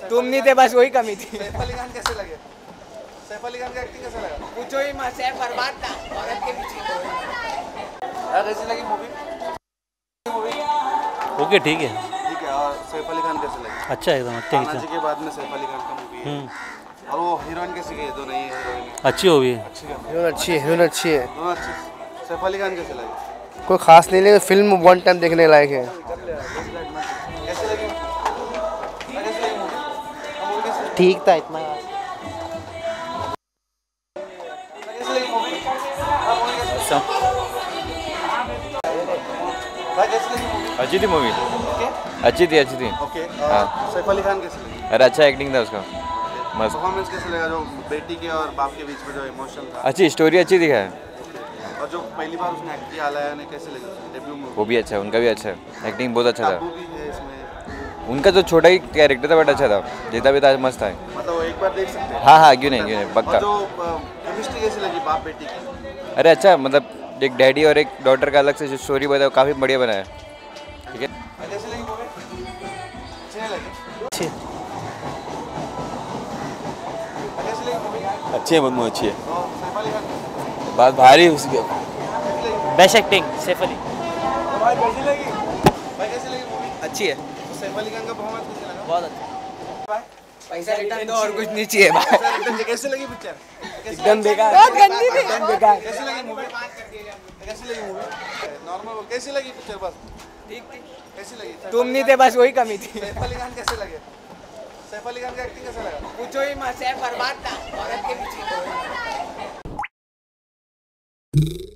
तुम नहीं थे बस वही कमी थी। सैफ अली खान कैसे लगे? सैफ अली खान का एक्टिंग कैसा लगा? पूछो ही मत, सैफ बर्बाद था औरत के पीछे। कैसी लगी मूवी? ओके ठीक है। ठीक है। और सैफ अली खान कैसे लगे? अच्छा है एकदम। तानाजी अच्छा के बाद में सैफ अली खान का मूवी है। और वो हीरोइन कैसी गई? दो नई हीरोइन अच्छी होगी। हीरोइन अच्छी है, हीरोइन अच्छी है। दोनों अच्छी। सैफ अली खान कैसे लगे? कोई खास नहीं, लेकिन फिल्म वन टाइम देखने लायक है। कैसे लगी? कैसे लगी मूवी? ठीक था इतना। कैसे लगी मूवी? भाई कैसे लगी मूवी? अच्छी थी मूवी। अच्छी थी ओके। हाँ। सैफ अली खान कैसे लगी? अरे अच्छा एक्टिंग था उसका, मस्त। परफॉर्मेंस कैसे लगा? जो बेटी के और बाप के बीच में जो इमोशन था। अच्छी स्टोरी अच्छी दिखा है। और जो पहली बार उसने एक्ट किया आलाया ने, कैसे लगी डेब्यू मूवी? वो भी अच्छा है, उनका भी अच्छा है, एक्टिंग बहुत अच्छा टाबू था। भी है इसमें। उनका जो छोटा ही कैरेक्टर था बट अच्छा था, जीता भी था, मस्त था। मतलब वो एक बार देख सकते हैं। हाँ क्यों नहीं पक्का। और जो केमिस्ट्री कैसी लगी बाप बेटी की? अरे अच्छा, मतलब एक डैडी और एक डॉटर का अलग से जो स्टोरी बताया, काफ़ी बढ़िया बनाया। ठीक है। कैसी लगी मूवी? अच्छी नहीं लगी? अच्छी। कैसी लगी मूवी? अच्छी है, बहुत अच्छी है। और सैफ अली खान बात भारी है उसकी। Best acting Saif Ali. भाई कैसी लगी? भाई कैसी लगी मूवी? अच्छी है, सैफ अली खान का परफॉर्मेंस कैसा लगा? बहुत अच्छा। पैसा रिटर्न दो और कुछ नहीं चाहिए भाई। कैसे लगी पिक्चर? एकदम बेकार, बहुत गंदी थी, एकदम बेकार। कैसी लगी मूवी? कैसी लगी मूवी? नॉर्मल। कैसी लगी पिक्चर? बस ठीक थी। कैसी लगी? तुम नहीं थे बस वही कमी थी। सैफ अली खान कैसे लगे? सैफ अली खान का एक्टिंग कैसा लगा? पूछो ही मत, सैफ बर्बाद था औरत के पीछे।